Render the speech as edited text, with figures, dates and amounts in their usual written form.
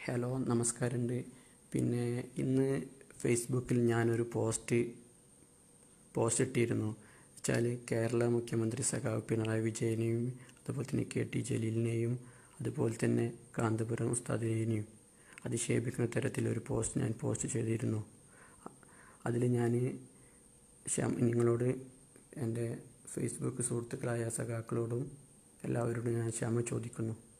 Hello നമസ്കാരമുണ്ട്. പിന്നെ ഇന്ന് ഫേസ്ബുക്കിൽ ഞാനൊരു പോസ്റ്റ് ഇട്ടിരുന്നു. വെച്ചാൽ കേരള മുഖ്യമന്ത്രി സഖാവ് പിണറായി വിജയനെയും അതുപോലെ തന്നെ KT ജലീലിനെയും അതുപോലെ തന്നെ കാന്തപുരം ഉസ്താദിനെയും അധിക്ഷേപിക്കുന്ന തരത്തിലൊരു പോസ്റ്റ് ഞാൻ പോസ്റ്റ് ചെയ്തിരുന്നു. അതിൽ ഞാൻ നിങ്ങളോട് എൻ്റെ ഫേസ്ബുക്ക് സുഹൃത്തുക്കളായ സഖാക്കളോടും എല്ലാവരോടും ഞാൻ ക്ഷമ ചോദിക്കുന്നു.